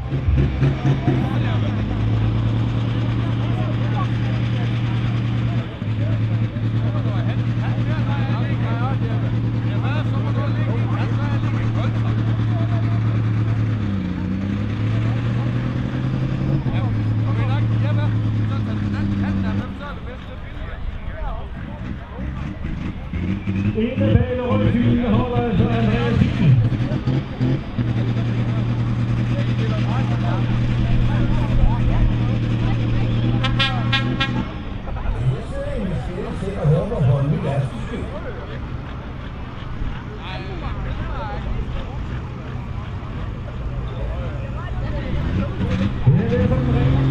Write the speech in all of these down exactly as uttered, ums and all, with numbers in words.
Inde bag det røde fil holder altså Andreas Fil. Jeg håber på en ny lastbil. Det er det, som ringer.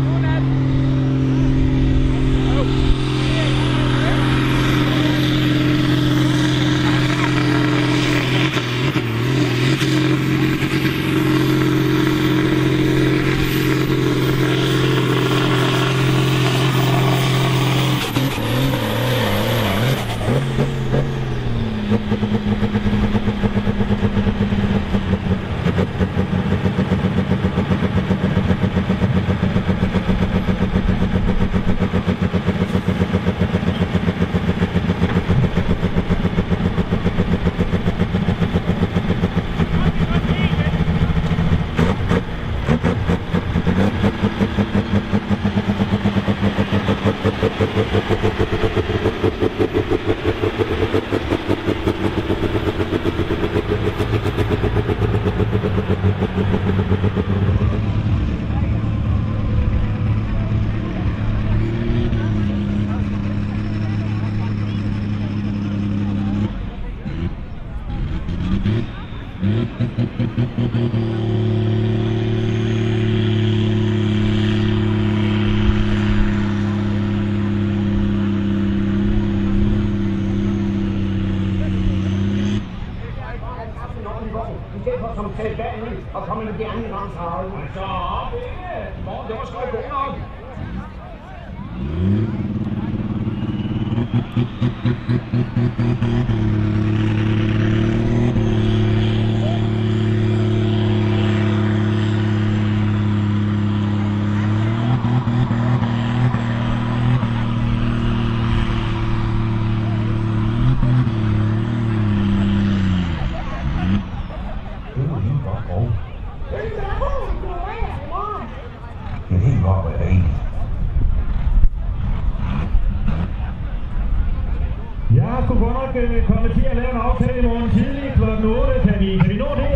Som tager banen og kommer med gerne i rangs havl. Så op, ikke? Morgen, det var sgu ikke god nok. Jeg skulle godt nok komme til at lave en aftale i morgen tidlig klokken otte. Kan vi, kan vi nå det?